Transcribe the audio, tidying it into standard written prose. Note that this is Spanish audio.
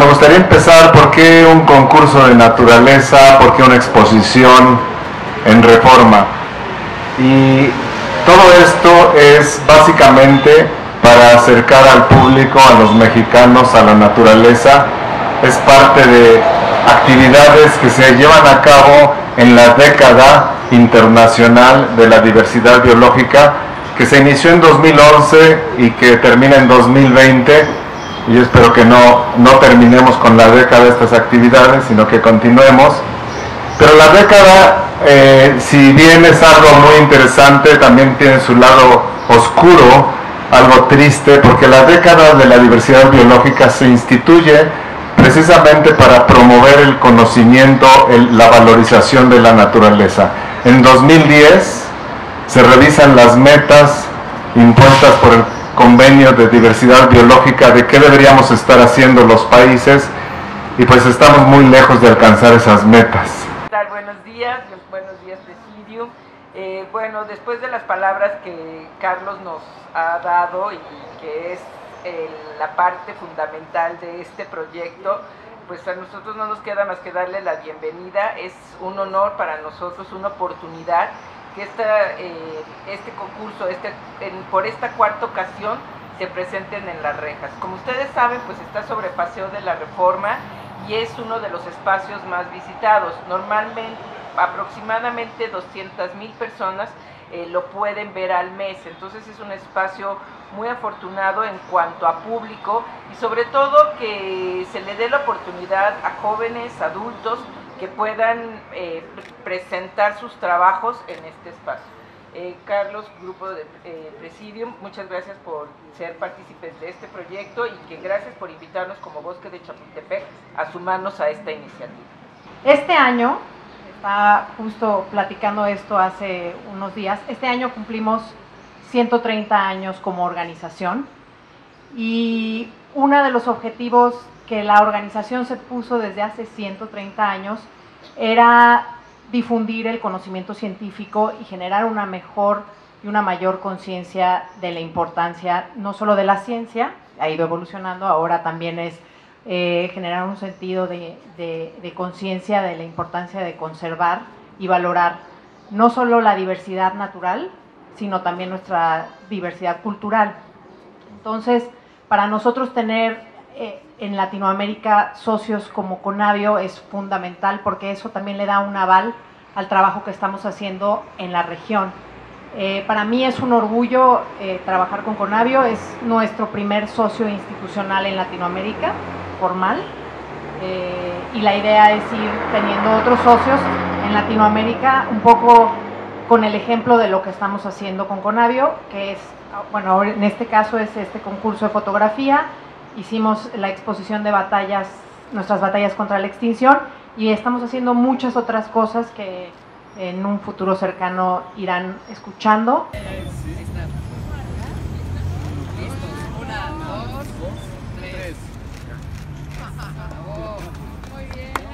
gustaría empezar, ¿por qué un concurso de naturaleza? ¿Por qué una exposición en Reforma? Y todo esto es básicamente para acercar al público, a los mexicanos, a la naturaleza. Es parte de actividades que se llevan a cabo en la década internacional de la diversidad biológica, que se inició en 2011 y que termina en 2020. Y yo espero que no terminemos con la década de estas actividades, sino que continuemos. Pero la década, si bien es algo muy interesante, también tiene su lado oscuro, algo triste, porque la década de la diversidad biológica se instituye precisamente para promover el conocimiento, la valorización de la naturaleza. En 2010 se revisan las metas impuestas por el Convenio de Diversidad Biológica de qué deberíamos estar haciendo los países, y pues estamos muy lejos de alcanzar esas metas. Buenos días Presidium. Bueno, después de las palabras que Carlos nos ha dado y que es la parte fundamental de este proyecto, pues a nosotros no nos queda más que darle la bienvenida. Es un honor para nosotros, una oportunidad que este concurso, por esta cuarta ocasión, se presenten en Las Rejas. Como ustedes saben, pues está sobre Paseo de la Reforma y es uno de los espacios más visitados. Normalmente, aproximadamente 200,000 personas lo pueden ver al mes. Entonces es un espacio muy afortunado en cuanto a público, y sobre todo que se le dé la oportunidad a jóvenes, adultos, que puedan presentar sus trabajos en este espacio. Carlos, Grupo de Presidium, muchas gracias por ser partícipes de este proyecto, y que gracias por invitarnos como Bosque de Chapultepec a sumarnos a esta iniciativa. Este año, estaba justo platicando esto hace unos días, este año cumplimos 130 años como organización, y uno de los objetivos que la organización se puso desde hace 130 años era difundir el conocimiento científico y generar una mejor y una mayor conciencia de la importancia no solo de la ciencia, ha ido evolucionando, ahora también es generar un sentido de conciencia de la importancia de conservar y valorar no solo la diversidad natural, sino también nuestra diversidad cultural. Entonces, para nosotros tener en Latinoamérica socios como Conavio es fundamental, porque eso también le da un aval al trabajo que estamos haciendo en la región. Para mí es un orgullo trabajar con Conavio, es nuestro primer socio institucional en Latinoamérica, formal, y la idea es ir teniendo otros socios en Latinoamérica, un poco con el ejemplo de lo que estamos haciendo con Conavio, que es, bueno, en este caso es este concurso de fotografía. Hicimos la exposición de batallas, nuestras batallas contra la extinción, y estamos haciendo muchas otras cosas que en un futuro cercano irán escuchando.